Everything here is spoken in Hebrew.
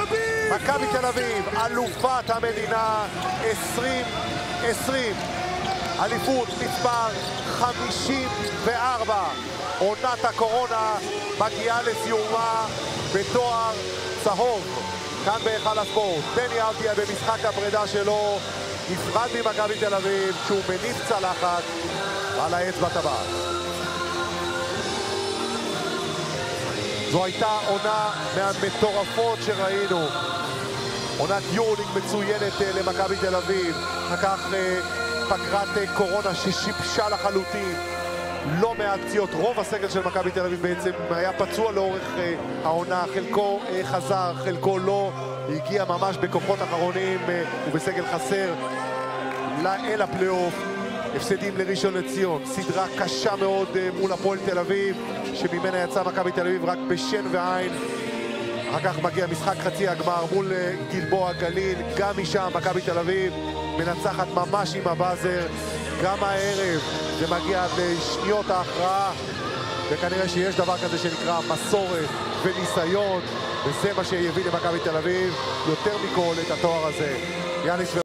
אביב! מכבי תל אביב, אלופת המדינה 2020. אליפות מספר 54. עונת הקורונה מגיעה לסיומה בתואר צהוב. כאן בהיכל הספורט. דני אבדיה במשחק הפרידה שלו נפרד ממכבי תל אביב כשהוא מניף צלחת על האצבע טבעת. זו הייתה עונה מהמטורפות שראינו. עונת יורוליג מצוינת למכבי תל אביב. אחר פגרת קורונה ששיבשה לחלוטין. לא מעט פציעות. רוב הסגל של מכבי תל אביב בעצם היה פצוע לאורך העונה. חלקו חזר, חלקו לא. הגיע ממש בכוחות אחרונים ובסגל חסר אל הפלייאוף. הפסדים לראשון לציון. סדרה קשה מאוד מול הפועל תל אביב, שממנה יצא מכבי תל אביב רק בשן ועין. אחר כך מגיע משחק חצי הגמר מול גלבוע גליל. גם משם מכבי תל אביב מנצחת ממש עם הבאזר. גם הערב זה מגיע לשניות ההכרעה, וכנראה שיש דבר כזה שנקרא מסורת וניסיון, וזה מה שיביא למכבי תל אביב יותר מכל את התואר הזה. יאניס